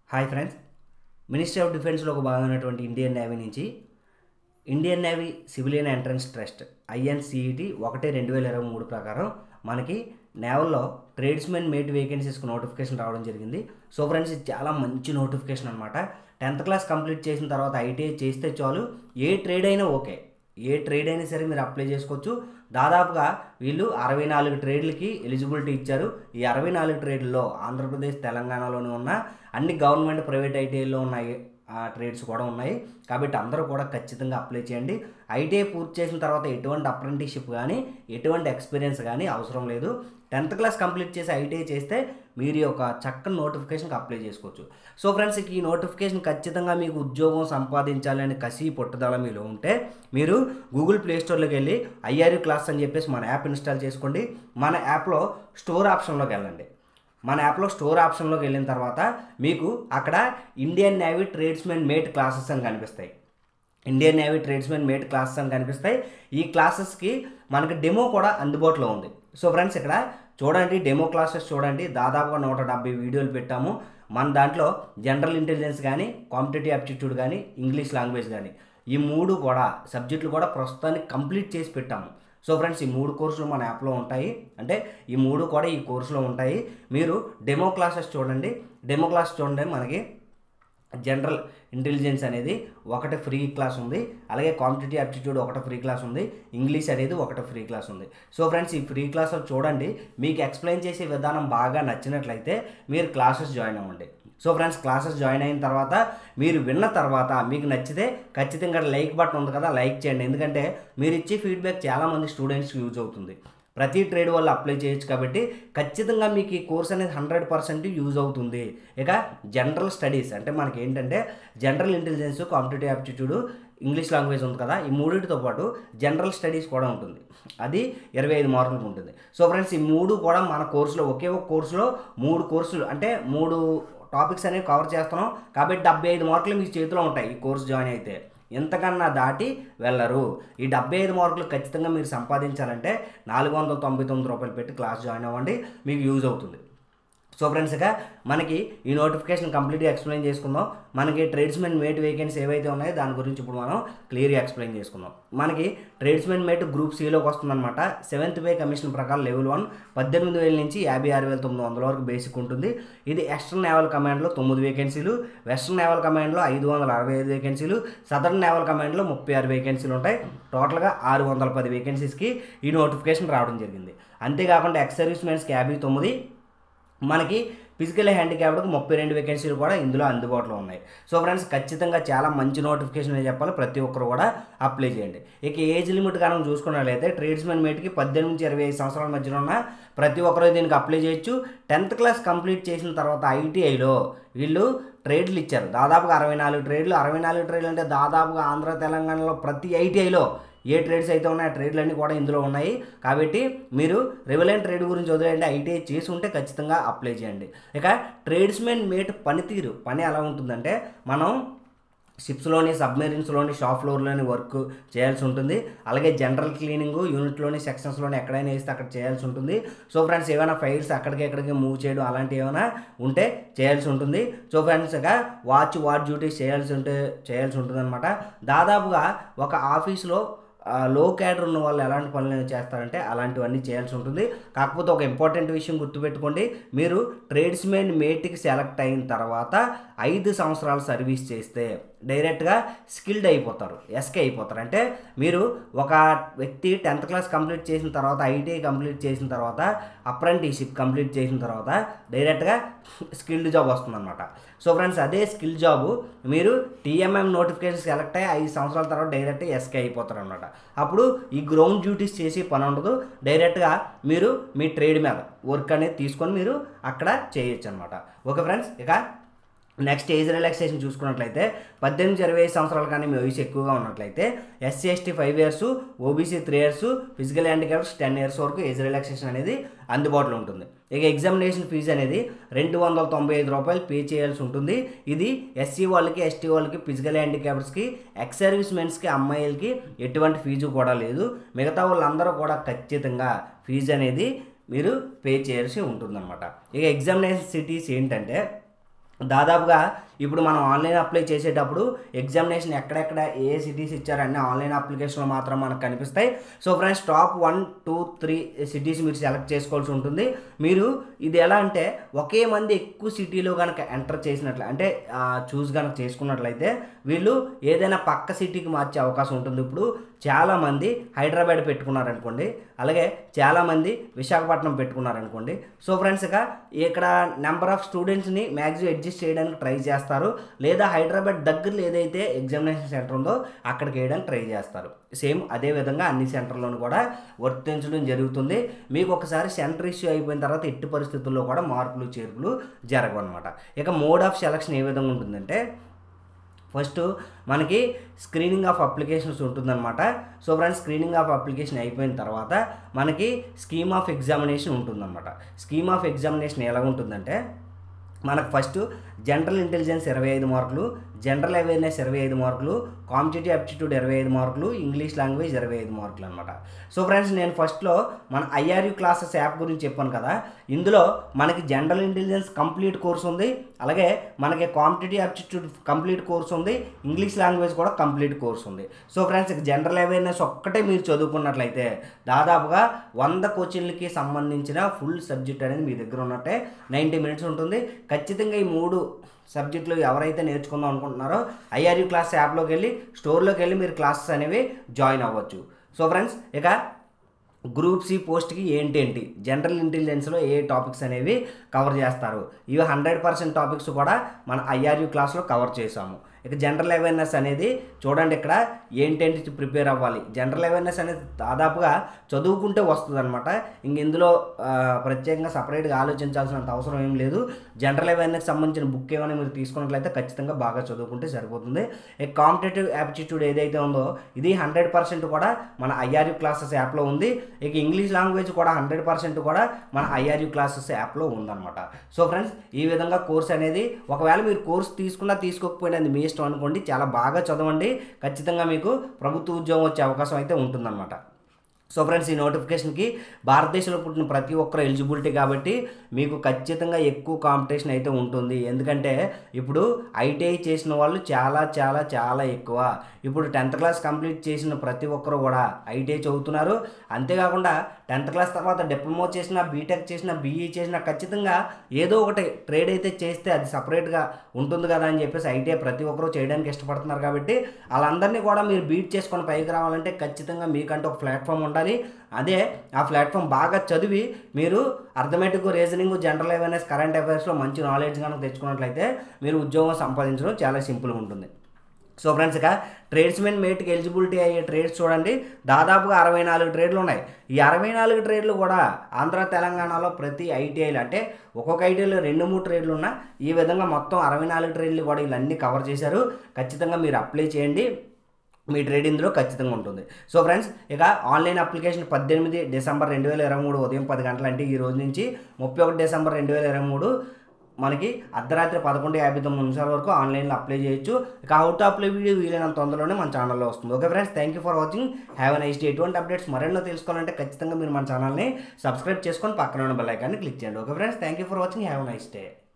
Hi friends, ministry of డిఫెన్స్లో ఒక భాగమైనటువంటి ఇండియన్ నేవీ నుంచి Indian navy civilian entrance test INCET 1/2023 ప్రకారం మనకి నేవల్లో ట్రేడ్స్మెన్ మేట్ వేకెన్సీస్కి నోటిఫికేషన్ రావడం జరిగింది. సో ఫ్రెండ్స్, ఇది చాలా మంచి నోటిఫికేషన్ అనమాట. 10th క్లాస్ కంప్లీట్ చేసిన తర్వాత ITI చేస్తే చాలు, ఏ ట్రేడ్ అయినా ఓకే, ఏ ట్రేడ్ అయినా సరే మీరు అప్లై చేసుకోవచ్చు. దాదాపుగా వీళ్ళు 64 ట్రేడ్లకి ఎలిజిబిలిటీ ఇచ్చారు. ఈ 64 ట్రేడ్లలో ఆంధ్రప్రదేశ్, తెలంగాణలోనే ఉన్న అన్ని గవర్నమెంట్, ప్రైవేట్ ITIలో ఉన్నాయి ట్రేడ్స్ కూడా ఉన్నాయి. కాబట్టి అందరూ కూడా ఖచ్చితంగా అప్లై చేయండి. ITI పూర్తి చేసిన తర్వాత ఎటువంటి అప్రెంటిస్షిప్ కానీ, ఎటువంటి ఎక్స్పీరియన్స్ కానీ అవసరం లేదు. 10th క్లాస్ కంప్లీట్ చేసి ITI చేస్తే మీరు ఒక చక్కని నోటిఫికేషన్కి అప్లై చేసుకోవచ్చు. సో ఫ్రెండ్స్, ఈ నోటిఫికేషన్ ఖచ్చితంగా మీకు ఉద్యోగం సంపాదించాలని కసి పట్టుదల మీలో ఉంటే మీరు గూగుల్ ప్లే స్టోర్లోకి వెళ్ళి IRU క్లాస్ అని చెప్పేసి మన యాప్ ఇన్స్టాల్ చేసుకోండి. మన యాప్లో స్టోర్ ఆప్షన్లోకి వెళ్ళండి. మన యాప్లో స్టోర్ ఆప్షన్లోకి వెళ్ళిన తర్వాత మీకు అక్కడ Indian navy tradesmen mate classes అని కనిపిస్తాయి. Indian navy tradesmen mate classes అని కనిపిస్తాయి. ఈ క్లాసెస్కి మనకి డెమో కూడా అందుబాటులో ఉంది. సో ఫ్రెండ్స్, ఇక్కడ చూడండి, డెమో క్లాసెస్ చూడండి. దాదాపుగా 170 వీడియోలు పెట్టాము. మన దాంట్లో జనరల్ ఇంటెలిజెన్స్ కానీ, కాంపిటేటివ్ యాప్టిట్యూడ్ కానీ, ఇంగ్లీష్ లాంగ్వేజ్ కానీ, ఈ 3 కూడా సబ్జెక్టులు కూడా ప్రస్తుతానికి కంప్లీట్ చేసి పెట్టాము. సో ఫ్రెండ్స్, ఈ 3 కోర్సులు మన యాప్లో ఉంటాయి. అంటే ఈ 3 కూడా ఈ కోర్సులో ఉంటాయి. మీరు డెమో క్లాసెస్ చూడండి. డెమో క్లాస్ చూడండి, మనకి జనరల్ ఇంటెలిజెన్స్ అనేది ఒకటి ఫ్రీ క్లాస్ ఉంది. అలాగే కాంపిటేటివ్ యాప్టిట్యూడ్ ఒకటి ఫ్రీ క్లాస్ ఉంది. ఇంగ్లీష్ అనేది ఒకటి ఫ్రీ క్లాస్ ఉంది. సో ఫ్రెండ్స్, ఈ ఫ్రీ క్లాసులు చూడండి. మీకు ఎక్స్ప్లెయిన్ చేసే విధానం బాగా నచ్చినట్లయితే మీరు క్లాసెస్ జాయిన్ అవ్వండి. సో ఫ్రెండ్స్, క్లాసెస్ జాయిన్ అయిన తర్వాత మీరు విన్న తర్వాత మీకు నచ్చితే ఖచ్చితంగా లైక్ బటన్ ఉంది కదా, లైక్ చేయండి. ఎందుకంటే మీరు ఇచ్చే ఫీడ్బ్యాక్ చాలామంది స్టూడెంట్స్కి యూజ్ అవుతుంది. ప్రతి ట్రేడ్ వల్ల అప్లై చేయొచ్చు. కాబట్టి ఖచ్చితంగా మీకు ఈ కోర్స్ అనేది 100% యూజ్ అవుతుంది. ఇక జనరల్ స్టడీస్ అంటే మనకి ఏంటంటే general intelligence, competitive aptitude, English language ఉంది కదా, ఈ 3తో పాటు జనరల్ స్టడీస్ కూడా ఉంటుంది. అది 25 మార్కులకు ఉంటుంది. సో ఫ్రెండ్స్, ఈ 3 కూడా మన కోర్సులో ఒకే ఒక కోర్సులో 3 కోర్సులు అంటే 3 టాపిక్స్ అనేవి కవర్ చేస్తున్నాం. కాబట్టి 75 మార్కులు మీ చేతిలో ఉంటాయి. ఈ కోర్సు జాయిన్ అయితే ఎంతకన్నా దాటి వెళ్ళరు. ఈ 75 మార్కులు ఖచ్చితంగా మీరు సంపాదించాలంటే ₹499 పెట్టి క్లాస్ జాయిన్ అవ్వండి, మీకు యూజ్ అవుతుంది. సో ఫ్రెండ్స్, ఇక మనకి ఈ నోటిఫికేషన్ కంప్లీట్గా ఎక్స్ప్లెయిన్ చేసుకుందాం. మనకి ట్రేడ్స్మెన్ మేట్ వేకెన్సీ ఏవైతే ఉన్నాయో దాని గురించి ఇప్పుడు మనం క్లియర్గా ఎక్స్ప్లెయిన్ చేసుకుందాం. మనకి ట్రేడ్స్మెన్ మేట్ గ్రూప్ Cలోకి వస్తుందన్నమాట. 7th పే కమిషన్ ప్రకారం లెవెల్ 1 18,000 నుంచి 56,900 వరకు బేసిక్ ఉంటుంది. ఇది ఎక్స్టర్న్ నేవల్ కమాండ్లో 9 వేకెన్సీలు, వెస్టర్న్ నేవల్ కమాండ్లో 565 వేకెన్సీలు, సదర్న్ నేవల్ కమాండ్లో 36 వేకెన్సీలు ఉంటాయి. టోటల్గా 610 వేకెన్సీస్కి ఈ నోటిఫికేషన్ రావడం జరిగింది. అంతేకాకుండా ఎక్స్ సర్వీస్ మెన్స్కి 59, మనకి ఫిజికల్ హ్యాండిక్యాప్డ్కి 32 వేకెన్సీలు కూడా ఇందులో అందుబాటులో ఉన్నాయి. సో ఫ్రెండ్స్, ఖచ్చితంగా చాలా మంచి నోటిఫికేషన్ అని చెప్పాలి. ప్రతి ఒక్కరు కూడా అప్లై చేయండి. ఇక ఏజ్ లిమిట్ కనుక చూసుకున్నట్లయితే ట్రేడ్స్మెన్ మేట్కి 18 నుంచి 25 సంవత్సరాల మధ్యలో ఉన్న ప్రతి ఒక్కరు దీనికి అప్లై చేయొచ్చు. 10th క్లాస్ కంప్లీట్ చేసిన తర్వాత ITIలో వీళ్ళు ట్రేడ్లు ఇచ్చారు. దాదాపుగా 64 ట్రేడ్లు. 64 ట్రేడ్లు అంటే దాదాపుగా ఆంధ్ర, తెలంగాణలో ప్రతి ITIలో ఏ ట్రేడ్స్ అయితే ఉన్నాయో ఆ ట్రేడ్లు అన్నీ కూడా ఇందులో ఉన్నాయి. కాబట్టి మీరు రెవెలెంట్ ట్రేడ్ గురించి వదిలేయండి, ITI చేసి ఉంటే ఖచ్చితంగా అప్లై చేయండి. ఇక ట్రేడ్స్మెన్ మేట్ పని ఎలా ఉంటుందంటే, మనం షిప్స్లోని, సబ్మెరీన్స్లోని, షాప్ ఫ్లోర్లోని వర్క్ చేయాల్సి ఉంటుంది. అలాగే జనరల్ క్లీనింగ్ యూనిట్లోని, సెక్షన్స్లోని ఎక్కడైనా వేస్తే అక్కడ చేయాల్సి ఉంటుంది. సో ఫ్రెండ్స్, ఏమైనా ఫైల్స్ అక్కడికి మూవ్ చేయడం అలాంటివి ఏమైనా ఉంటే చేయాల్సి ఉంటుంది. సో ఫ్రెండ్స్, ఇక వాచ్ డ్యూటీస్ చేయాల్సి ఉంటుంది అనమాట. దాదాపుగా ఒక ఆఫీస్లో లో క్యాడర్ ఉన్న వాళ్ళు ఎలాంటి పనులు చేస్తారంటే అలాంటివన్నీ చేయాల్సి ఉంటుంది. కాకపోతే ఒక ఇంపార్టెంట్ విషయం గుర్తుపెట్టుకోండి, మీరు ట్రేడ్స్మెన్ మేట్కి సెలెక్ట్ అయిన తర్వాత 5 సంవత్సరాలు సర్వీస్ చేస్తే డైరెక్ట్గా స్కిల్డ్ అయిపోతారు, ఎస్కే అయిపోతారు. అంటే మీరు ఒక వ్యక్తి 10th క్లాస్ కంప్లీట్ చేసిన తర్వాత, ITI కంప్లీట్ చేసిన తర్వాత, అప్రెంటిస్షిప్ కంప్లీట్ చేసిన తర్వాత డైరెక్ట్గా స్కిల్డ్ జాబ్ వస్తుందన్నమాట. సో ఫ్రెండ్స్, అదే స్కిల్ జాబు మీరు TMM నోటిఫికేషన్ సెలెక్ట్ అయ్యి 5 సంవత్సరాల తర్వాత డైరెక్ట్గా ఎస్కే అయిపోతారు అనమాట. అప్పుడు ఈ గ్రౌండ్ డ్యూటీస్ చేసి పని ఉండదు. డైరెక్ట్గా మీరు మీ ట్రేడ్ మీద వర్క్ అనేది తీసుకొని మీరు అక్కడ చేయొచ్చు అనమాట. ఓకే ఫ్రెండ్స్, ఇక నెక్స్ట్ ఏజ్ రిలాక్సేషన్ చూసుకున్నట్లయితే 18 నుంచి 25 సంవత్సరాలు కానీ మీ వయసు ఎక్కువగా ఉన్నట్లయితే SC ST 5 years, OBC 3 years, physical handicaps 10 years వరకు ఏజ్ రిలాక్సేషన్ అనేది అందుబాటులో ఉంటుంది. ఇక ఎగ్జామినేషన్ ఫీజు అనేది ₹295 పే చేయాల్సి ఉంటుంది. ఇది SC వాళ్ళకి, ST వాళ్ళకి, ఫిజికల్ హ్యాండిక్యాప్స్కి, ఎక్స్ సర్వీస్ మెన్స్కి, అమ్మాయిలకి ఎటువంటి ఫీజు కూడా లేదు. మిగతా వాళ్ళందరూ కూడా ఖచ్చితంగా ఫీజు అనేది మీరు పే చేయాల్సి ఉంటుందన్నమాట. ఇక ఎగ్జామినేషన్ సిటీస్ ఏంటంటే దాదాపుగా ఇప్పుడు మనం ఆన్లైన్ అప్లై చేసేటప్పుడు ఎగ్జామినేషన్ ఎక్కడెక్కడ ఏ సిటీస్ ఇచ్చారన్నీ ఆన్లైన్ అప్లికేషన్లో మాత్రం మనకు కనిపిస్తాయి. సో ఫ్రెండ్స్, టాప్ 1, 2, 3 సిటీస్ మీరు సెలెక్ట్ చేసుకోవాల్సి ఉంటుంది. మీరు ఇది ఎలా అంటే ఒకే మంది ఎక్కువ సిటీలో కనుక ఎంటర్ చేసినట్లు అంటే చూస్ కనుక చేసుకున్నట్లయితే వీళ్ళు ఏదైనా పక్క సిటీకి మార్చే అవకాశం ఉంటుంది. ఇప్పుడు చాలామంది హైదరాబాద్ పెట్టుకున్నారనుకోండి, అలాగే చాలామంది విశాఖపట్నం పెట్టుకున్నారనుకోండి. సో ఫ్రెండ్స్, ఇక్కడ నెంబర్ ఆఫ్ స్టూడెంట్స్ని మ్యాక్సిమం అడ్జస్ట్ చేయడానికి ట్రై చేస్తారు, లేదా హైదరాబాద్ దగ్గరలో ఏదైతే ఎగ్జామినేషన్ సెంటర్ ఉందో అక్కడికి వేయడానికి ట్రై చేస్తారు. సేమ్ అదే విధంగా అన్ని సెంటర్లను కూడా వర్తించడం జరుగుతుంది. మీకు ఒకసారి సెంటర్ ఇష్యూ అయిపోయిన తర్వాత ఎట్టి పరిస్థితుల్లో కూడా మార్పులు చేర్పులు జరగవు అనమాట. ఇక మోడ్ ఆఫ్ సెలక్షన్ ఏ విధంగా ఉంటుందంటే ఫస్ట్ మనకి స్క్రీనింగ్ ఆఫ్ అప్లికేషన్స్ ఉంటుందన్నమాట. So friends, screening of application అయిపోయిన తర్వాత మనకి స్కీమ్ ఆఫ్ ఎగ్జామినేషన్ ఉంటుందన్నమాట. స్కీమ్ ఆఫ్ ఎగ్జామినేషన్ ఎలా ఉంటుందంటే మనకు ఫస్ట్ జనరల్ ఇంటెలిజెన్స్ 25 మార్కులు, జనరల్ అవేర్నెస్ 25 మార్కులు, కాంపిటేటివ్ అప్టిట్యూడ్ 25 మార్కులు, ఇంగ్లీష్ లాంగ్వేజ్ 25 మార్కులు అనమాట. సో ఫ్రెండ్స్, నేను ఫస్ట్లో మన IRU క్లాసెస్ యాప్ గురించి చెప్పాను కదా, ఇందులో మనకి జనరల్ ఇంటెలిజెన్స్ కంప్లీట్ కోర్స్ ఉంది, అలాగే మనకి కాంపిటేటివ్ అప్టిట్యూడ్ కంప్లీట్ కోర్స్ ఉంది, ఇంగ్లీష్ లాంగ్వేజ్ కూడా కంప్లీట్ కోర్స్ ఉంది. సో ఫ్రెండ్స్, జనరల్ అవేర్నెస్ ఒక్కటే మీరు చదువుకున్నట్లయితే దాదాపుగా 100 క్వశ్చన్లకి సంబంధించిన ఫుల్ సబ్జెక్ట్ అనేది మీ దగ్గర ఉన్నట్టే 90 మినిట్స్ ఉంటుంది. ఖచ్చితంగా ఈ 3 సబ్జెక్టులు ఎవరైతే నేర్చుకుందాం అనుకుంటున్నారో IRU క్లాస్ యాప్లోకి వెళ్ళి స్టోర్లోకి వెళ్ళి మీరు క్లాసెస్ అనేవి జాయిన్ అవ్వచ్చు. సో ఫ్రెండ్స్, ఇక గ్రూప్ సి పోస్ట్కి ఏంటేంటి, జనరల్ ఇంటెలిజెన్స్లో ఏ టాపిక్స్ అనేవి కవర్ చేస్తారు, ఇవి 100% టాపిక్స్ కూడా మన IRU క్లాస్లో కవర్ చేసాము. ఇక జనరల్ అవేర్నెస్ అనేది చూడండి, ఇక్కడ ఏంటేంటి ప్రిపేర్ అవ్వాలి. జనరల్ అవేర్నెస్ అనేది దాదాపుగా చదువుకుంటే వస్తుంది అనమాట. ఇందులో ప్రత్యేకంగా సపరేట్గా ఆలోచించాల్సినంత అవసరం ఏం లేదు. జనరల్ అవేర్నెస్ సంబంధించిన బుక్ ఏమైనా మీరు తీసుకున్నట్లయితే ఖచ్చితంగా బాగా చదువుకుంటే సరిపోతుంది. ఇక కాంపిటేటివ్ యాప్టిట్యూడ్ ఏదైతే ఉందో ఇది 100% కూడా మన IRU క్లాసెస్ యాప్లో ఉంది. ఇక ఇంగ్లీష్ లాంగ్వేజ్ కూడా 100% కూడా మన IRU క్లాసెస్ యాప్లో ఉందన్నమాట. సో ఫ్రెండ్స్, ఈ విధంగా కోర్స్ అనేది ఒకవేళ మీరు కోర్స్ తీసుకున్నా తీసుకోకపోయినా అది మీ ఇష్టం అనుకోండి. చాలా బాగా చదవండి, ఖచ్చితంగా మీకు ప్రభుత్వ ఉద్యోగం వచ్చే అవకాశం అయితే ఉంటుందన్నమాట. సో ఫ్రెండ్స్, ఈ నోటిఫికేషన్కి భారతదేశంలో పుట్టిన ప్రతి ఒక్కరు ఎలిజిబిలిటీ కాబట్టి మీకు ఖచ్చితంగా ఎక్కువ కాంపిటీషన్ అయితే ఉంటుంది. ఎందుకంటే ఇప్పుడు ITI చేసిన వాళ్ళు చాలా చాలా చాలా ఎక్కువ. ఇప్పుడు 10th క్లాస్ కంప్లీట్ చేసిన ప్రతి ఒక్కరు కూడా ITI చదువుతున్నారు. అంతేకాకుండా 10th క్లాస్ తర్వాత డిప్లొమా చేసినా, బీటెక్ చేసినా, BE చేసినా ఖచ్చితంగా ఏదో ఒకటి ట్రేడ్ అయితే చేస్తే అది సపరేట్గా ఉంటుంది కదా అని చెప్పేసి ITI ప్రతి ఒక్కరు చేయడానికి ఇష్టపడుతున్నారు. కాబట్టి వాళ్ళందరినీ కూడా మీరు బీట్ చేసుకొని పైకి రావాలంటే ఖచ్చితంగా మీకంటే ఒక ప్లాట్ఫామ్ ఉండాలి. అదే ఆ ప్లాట్ఫామ్ బాగా చదివి మీరు arithmetic, reasoning, general awareness, current అఫైర్స్లో మంచి నాలెడ్జ్ కనుక తెచ్చుకున్నట్లయితే మీరు ఉద్యోగం సంపాదించడం చాలా సింపుల్గా ఉంటుంది. సో ఫ్రెండ్స్, ఇక ట్రేడ్స్మెన్ మేట్కి ఎలిజిబిలిటీ అయ్యే ట్రేడ్స్ చూడండి, దాదాపుగా 64 ట్రేడ్లు ఉన్నాయి. ఈ 64 ట్రేడ్లు కూడా ఆంధ్ర తెలంగాణలో ప్రతి ITIలో అంటే ఒక్కొక్క ITIలో 2-3 ట్రేడ్లు ఉన్నా ఈ విధంగా మొత్తం 64 ట్రేడ్లు కూడా వీళ్ళన్నీ కవర్ చేశారు. ఖచ్చితంగా మీరు అప్లై చేయండి, మీ ట్రేడ్ ఇందులో ఖచ్చితంగా ఉంటుంది. సో ఫ్రెండ్స్, ఇక ఆన్లైన్ అప్లికేషన్ 18 డిసెంబర్ 2023 ఉదయం 10 గంటలు అంటే ఈ రోజు నుంచి 31 డిసెంబర్ 2023 మనకి అర్ధరాత్రి 11:59 వరకు ఆన్లైన్లో అప్లై చేయొచ్చు. ఇక హౌ టు అప్లై వీడియో వీలైనంత తొందరలోనే మన ఛానల్లో వస్తుంది. Okay friends, thank you for watching, have a nice day. ఎటువంటి అప్డేట్స్ మరెన్నో తెలుసుకోవాలంటే ఖచ్చితంగా మీరు మన ఛానల్ని సబ్స్క్రైబ్ చేసుకొని పక్కన ఉన్న బెల్ ఐకాన్ని క్లిక్ చేయండి. Okay friends, thank you for watching, have a nice day.